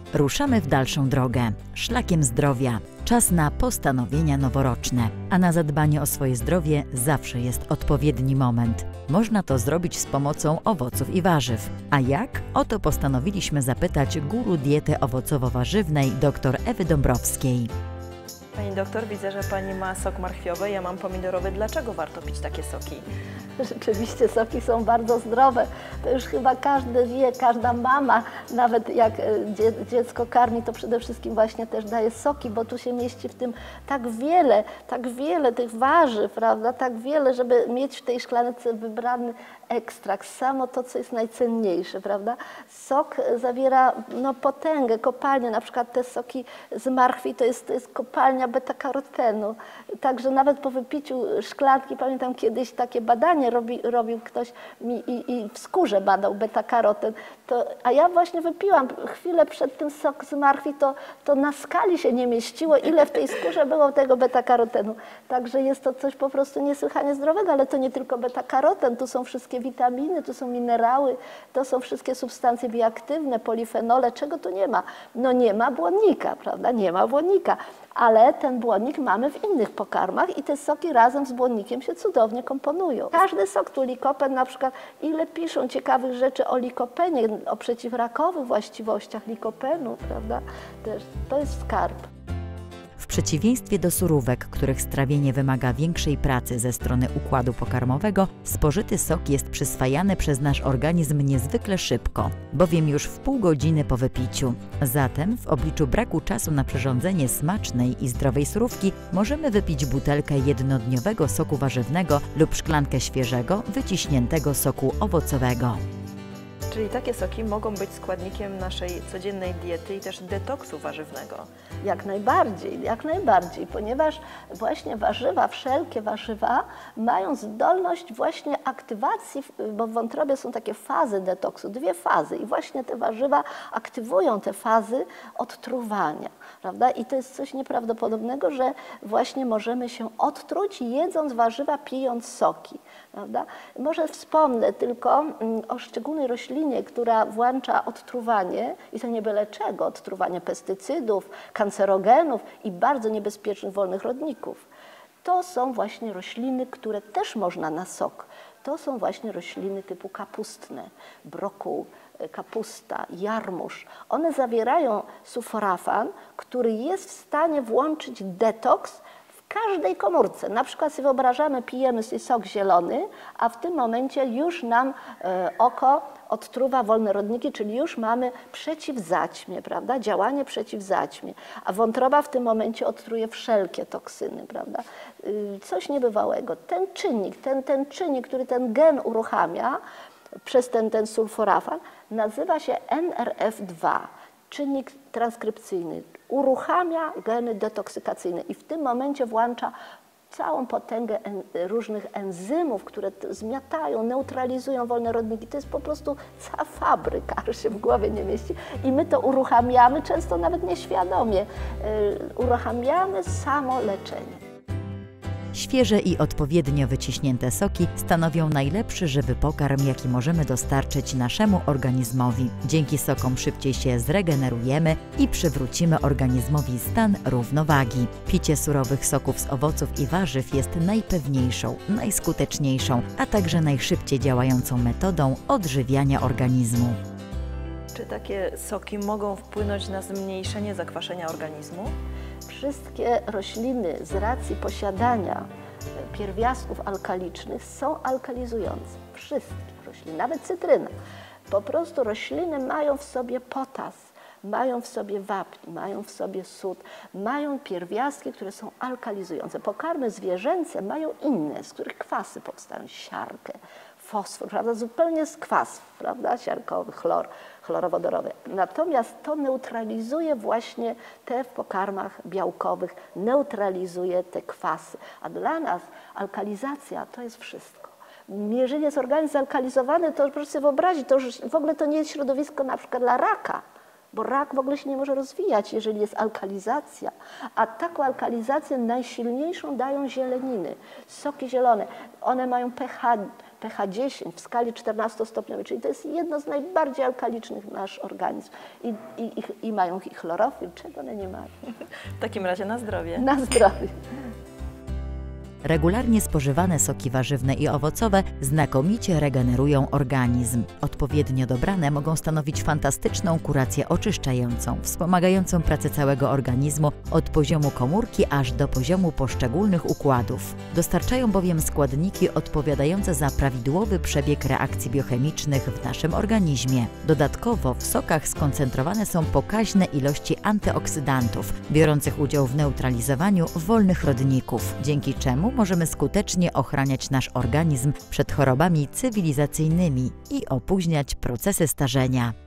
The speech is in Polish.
Ruszamy w dalszą drogę, szlakiem zdrowia. Czas na postanowienia noworoczne, a na zadbanie o swoje zdrowie zawsze jest odpowiedni moment. Można to zrobić z pomocą owoców i warzyw. A jak? O to postanowiliśmy zapytać guru diety owocowo-warzywnej dr Ewy Dąbrowskiej. Pani doktor, widzę, że Pani ma sok marchwiowy, ja mam pomidorowy. Dlaczego warto pić takie soki? Rzeczywiście soki są bardzo zdrowe. To już chyba każdy wie, każda mama, nawet jak dziecko karmi, to przede wszystkim właśnie też daje soki, bo tu się mieści w tym tak wiele tych warzyw, prawda? Tak wiele, żeby mieć w tej szklance wybrany ekstrakt, samo to, co jest najcenniejsze, prawda? Sok zawiera potęgę, kopalnię, na przykład te soki z marchwi to jest kopalnia beta-karotenu. Także nawet po wypiciu szklanki, pamiętam kiedyś takie badanie robił ktoś i w skórze badał beta-karoten, a ja właśnie wypiłam chwilę przed tym sok z marchwi, to na skali się nie mieściło, ile w tej skórze było tego beta-karotenu. Także jest to coś po prostu niesłychanie zdrowego, ale to nie tylko beta-karoten, tu są wszystkie witaminy, tu są minerały, to są wszystkie substancje bioaktywne, polifenole, czego tu nie ma? No nie ma błonnika, prawda? Nie ma błonnika, ale ten błonnik mamy w innych pokarmach i te soki razem z błonnikiem się cudownie komponują. Każdy sok, tu likopen na przykład, ile piszą ciekawych rzeczy o likopenie, o przeciwrakowych właściwościach likopenu, prawda? Też to jest skarb. W przeciwieństwie do surówek, których strawienie wymaga większej pracy ze strony układu pokarmowego, spożyty sok jest przyswajany przez nasz organizm niezwykle szybko, bowiem już w pół godziny po wypiciu. Zatem w obliczu braku czasu na przyrządzenie smacznej i zdrowej surówki możemy wypić butelkę jednodniowego soku warzywnego lub szklankę świeżego, wyciśniętego soku owocowego. Czyli takie soki mogą być składnikiem naszej codziennej diety i też detoksu warzywnego. Jak najbardziej, ponieważ właśnie warzywa, wszelkie warzywa mają zdolność właśnie aktywacji, bo w wątrobie są takie fazy detoksu, dwie fazy i właśnie te warzywa aktywują te fazy odtruwania, prawda? I to jest coś nieprawdopodobnego, że właśnie możemy się odtruć jedząc warzywa, pijąc soki, prawda? Może wspomnę tylko o szczególnej roślinie, która włącza odtruwanie i to nie byle czego, odtruwanie pestycydów, kancerogenów i bardzo niebezpiecznych wolnych rodników. To są właśnie rośliny, które też można na sok. To są właśnie rośliny typu kapustne, brokuł, kapusta, jarmuż. One zawierają sulforafan, który jest w stanie włączyć detoks w każdej komórce. Na przykład sobie wyobrażamy, pijemy sobie sok zielony, a w tym momencie już nam oko odtruwa wolne rodniki, czyli już mamy przeciwzaćmie, prawda? Działanie przeciwzaćmie, a wątroba w tym momencie odtruje wszelkie toksyny, prawda? Coś niebywałego. Ten czynnik, który ten gen uruchamia przez ten sulforafan, nazywa się NRF2, czynnik transkrypcyjny. Uruchamia geny detoksykacyjne i w tym momencie włącza całą potęgę różnych enzymów, które zmiatają, neutralizują wolne rodniki. To jest po prostu cała fabryka, aż się w głowie nie mieści. I my to uruchamiamy, często nawet nieświadomie. Uruchamiamy samo leczenie. Świeże i odpowiednio wyciśnięte soki stanowią najlepszy żywy pokarm, jaki możemy dostarczyć naszemu organizmowi. Dzięki sokom szybciej się zregenerujemy i przywrócimy organizmowi stan równowagi. Picie surowych soków z owoców i warzyw jest najpewniejszą, najskuteczniejszą, a także najszybciej działającą metodą odżywiania organizmu. Czy takie soki mogą wpłynąć na zmniejszenie zakwaszenia organizmu? Wszystkie rośliny z racji posiadania pierwiastków alkalicznych są alkalizujące. Wszystkie rośliny, nawet cytryna. Po prostu rośliny mają w sobie potas, mają w sobie wapń, mają w sobie sód, mają pierwiastki, które są alkalizujące. Pokarmy zwierzęce mają inne, z których kwasy powstają, siarkę, fosfor, prawda? Zupełnie z kwasów, prawda? Siarkowy, chlorowodorowy. Natomiast to neutralizuje właśnie te w pokarmach białkowych, neutralizuje te kwasy. A dla nas alkalizacja to jest wszystko. Jeżeli jest organizm zalkalizowany, to proszę sobie wyobrazić, to już w ogóle to nie jest środowisko na przykład dla raka. Bo rak w ogóle się nie może rozwijać, jeżeli jest alkalizacja. A taką alkalizację najsilniejszą dają zieleniny, soki zielone. One mają pH pH 10 w skali 14-stopniowej, czyli to jest jedno z najbardziej alkalicznych nasz organizm. I mają i chlorofil, czego one nie mają. W takim razie na zdrowie. Na zdrowie. Regularnie spożywane soki warzywne i owocowe znakomicie regenerują organizm. Odpowiednio dobrane mogą stanowić fantastyczną kurację oczyszczającą, wspomagającą pracę całego organizmu od poziomu komórki aż do poziomu poszczególnych układów. Dostarczają bowiem składniki odpowiadające za prawidłowy przebieg reakcji biochemicznych w naszym organizmie. Dodatkowo w sokach skoncentrowane są pokaźne ilości antyoksydantów, biorących udział w neutralizowaniu wolnych rodników, dzięki czemu możemy skutecznie ochraniać nasz organizm przed chorobami cywilizacyjnymi i opóźniać procesy starzenia.